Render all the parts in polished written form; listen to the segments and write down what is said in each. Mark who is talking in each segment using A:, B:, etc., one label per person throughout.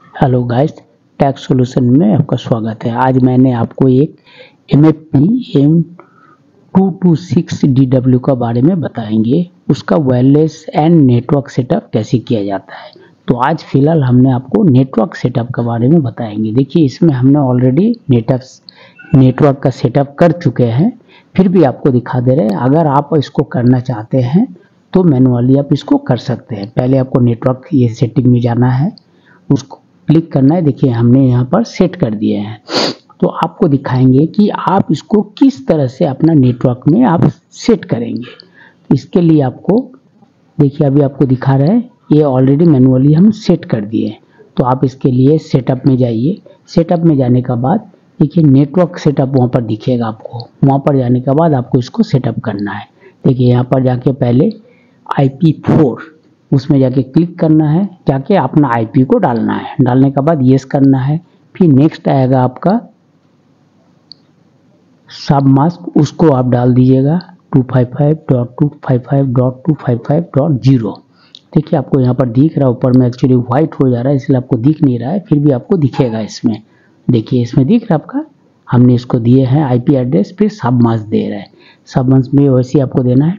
A: Hello guys, टैक solution में आपका स्वागत है। आज मैंने आपको एक MFP M226DW का बारे में बताएंगे, उसका वायरलेस एंड नेटवर्क सेटअप कैसे किया जाता है। तो आज फिलहाल हमने आपको नेटवर्क सेटअप के बारे में बताएंगे। देखिए, इसमें हमने ऑलरेडी नेटवर्क का सेटअप कर चुके हैं, फिर भी आपको दिखा दे रहे हैं। अगर आप इसको करना चाहते हैं तो मैनुअली आप इसको कर सकते हैं। पहले आपको नेटवर्क ये सेटिंग में जाना है, उसको क्लिक करना है। देखिए, हमने यहाँ पर सेट कर दिए हैं। तो आपको दिखाएंगे कि आप इसको किस तरह से अपना नेटवर्क में आप सेट करेंगे। इसके लिए आपको देखिए, अभी आपको दिखा रहे हैं, ये ऑलरेडी मैनुअली हम सेट कर दिए। तो आप इसके लिए सेटअप में जाइए। सेटअप में जाने के बाद देखिए, नेटवर्क सेटअप वहाँ पर दिखेगा आपको। वहाँ पर जाने के बाद आपको इसको सेटअप करना है। देखिए, यहाँ पर जाके पहले IP4 उसमें जाके क्लिक करना है, जाके अपना IP को डालना है। डालने के बाद येस करना है। फिर नेक्स्ट आएगा आपका सब मास्क, उसको आप डाल दीजिएगा 255.255.255.0। देखिए, आपको यहाँ पर दिख रहा है, ऊपर में एक्चुअली व्हाइट हो जा रहा है इसलिए आपको दिख नहीं रहा है, फिर भी आपको दिखेगा इसमें। देखिए, इसमें दिख रहा है आपका। हमने इसको दिए हैं IP एड्रेस, फिर सब मास्क दे रहा है। सब मास्क में वैसे ही आपको देना है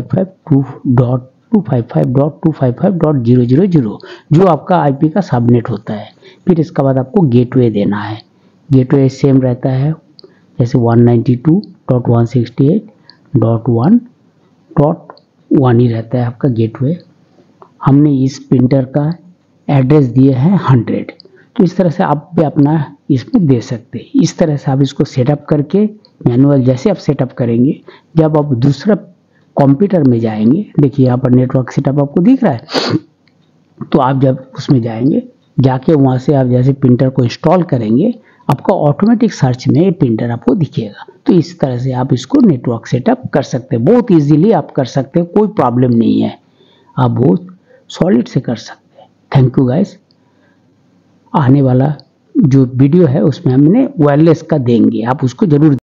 A: 255.255.255.000 जो आपका IP का सबनेट होता है। फिर इसके बाद आपको गेटवे देना है। गेटवे सेम रहता है, जैसे 192.168.1.1 ही रहता है आपका गेटवे। हमने इस प्रिंटर का एड्रेस दिए हैं 100। तो इस तरह से आप भी अपना इसमें दे सकते हैं। इस तरह से आप इसको सेटअप करके मैनुअल जैसे आप सेटअप करेंगे, जब आप दूसरा कंप्यूटर में जाएंगे, देखिए यहाँ पर नेटवर्क सेटअप आपको दिख रहा है। तो आप जब उसमें जाएंगे, जाके वहाँ से आप जैसे प्रिंटर को इंस्टॉल करेंगे, आपका ऑटोमेटिक सर्च में ये प्रिंटर आपको दिखेगा। तो इस तरह से आप इसको नेटवर्क सेटअप कर सकते हैं। बहुत इजीली आप कर सकते हैं, कोई प्रॉब्लम नहीं है, आप बहुत सॉलिड से कर सकते हैं। Thank you guys. आने वाला जो वीडियो है उसमें हमने वायरलेस का देंगे, आप उसको जरूर